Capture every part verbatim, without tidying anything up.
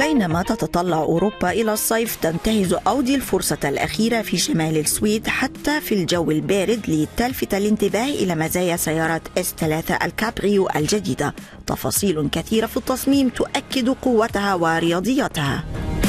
بينما تتطلع أوروبا إلى الصيف، تنتهز أودي الفرصة الأخيرة في شمال السويد حتى في الجو البارد لتلفت الانتباه إلى مزايا سيارة إس ثلاثة الكابريو الجديدة. تفاصيل كثيرة في التصميم تؤكد قوتها ورياضيتها.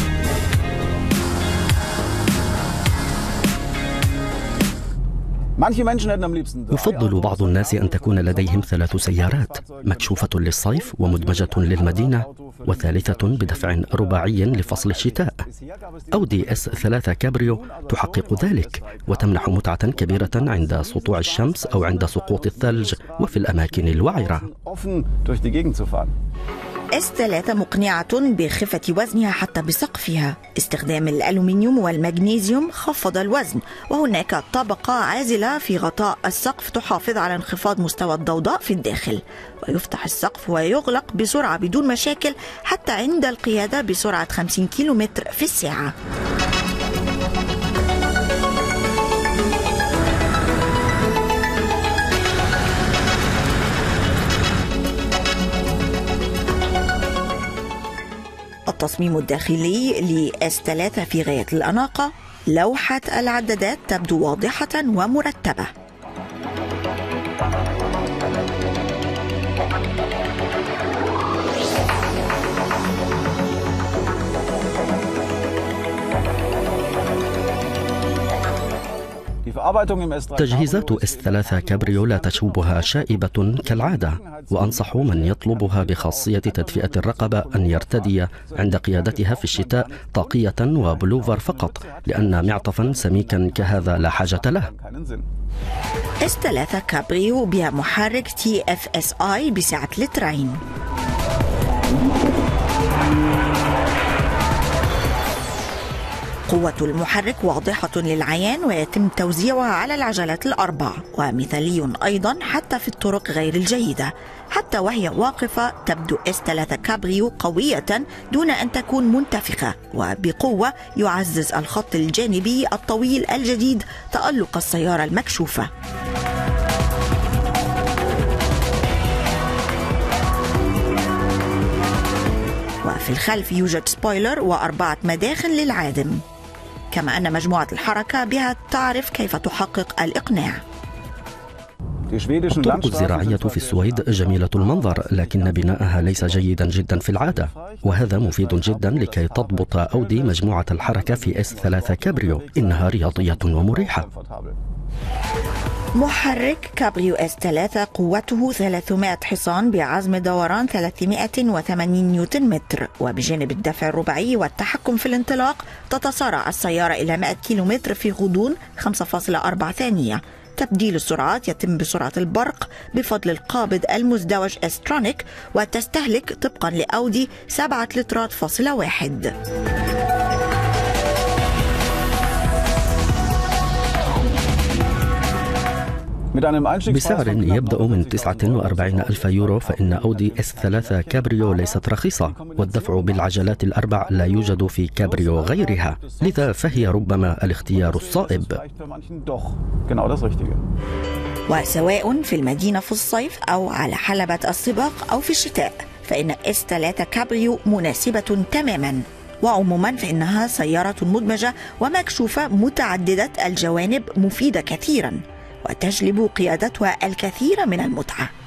يفضل بعض الناس أن تكون لديهم ثلاث سيارات، مكشوفة للصيف ومدمجة للمدينة وثالثة بدفع رباعي لفصل الشتاء. أودي إس ثلاثة كابريو تحقق ذلك وتمنح متعة كبيرة عند سطوع الشمس أو عند سقوط الثلج وفي الأماكن الوعرة. إس ثلاثة مقنعة بخفة وزنها حتى بسقفها. استخدام الألومنيوم والمغنيسيوم خفض الوزن، وهناك طبقة عازلة في غطاء السقف تحافظ على انخفاض مستوى الضوضاء في الداخل. ويفتح السقف ويغلق بسرعة بدون مشاكل حتى عند القيادة بسرعة خمسين كيلومتر في الساعة. التصميم الداخلي لإس ثلاثة في غاية الأناقة. لوحة العدادات تبدو واضحة ومرتبة. تجهيزات إس ثلاثة كابريو لا تشوبها شائبة كالعادة، وأنصح من يطلبها بخاصية تدفئة الرقبة أن يرتدي عند قيادتها في الشتاء طاقية وبلوفر فقط، لأن معطفا سميكا كهذا لا حاجة له. إس ثلاثة كابريو بها محرك تي إف إس آي بسعة لترين. قوة المحرك واضحة للعيان ويتم توزيعها على العجلات الأربع، ومثالي أيضا حتى في الطرق غير الجيدة. حتى وهي واقفة تبدو إس ثلاثة كابريو قوية دون أن تكون منتفخة، وبقوة يعزز الخط الجانبي الطويل الجديد تألق السيارة المكشوفة. وفي الخلف يوجد سبويلر وأربعة مداخل للعادم، كما أن مجموعة الحركة بها تعرف كيف تحقق الإقناع. الطرق الزراعية في السويد جميلة المنظر، لكن بناءها ليس جيدا جدا في العادة، وهذا مفيد جدا لكي تضبط أودي مجموعة الحركة في إس ثلاثة كابريو. إنها رياضية ومريحة. محرك كابريو إس ثلاثة قوته ثلاثمائة حصان بعزم دوران ثلاثمائة وثمانين نيوتن متر، وبجانب الدفع الرباعي والتحكم في الانطلاق تتسارع السيارة إلى مائة كيلومتر في غضون خمسة فاصلة أربعة ثانية. تبديل السرعات يتم بسرعة البرق بفضل القابض المزدوج إسترونيك، وتستهلك طبقا لأودي سبعة لترات فاصلة واحد. بسعر يبدأ من تسعة وأربعين ألف يورو، فإن أودي إس ثلاثة كابريو ليست رخيصة، والدفع بالعجلات الأربع لا يوجد في كابريو غيرها، لذا فهي ربما الاختيار الصائب. وسواء في المدينة في الصيف أو على حلبة السباق أو في الشتاء، فإن إس ثلاثة كابريو مناسبة تماما. وعموما فإنها سيارة مدمجة ومكشوفة متعددة الجوانب، مفيدة كثيرا، وتجلب قيادتها الكثير من المتعة.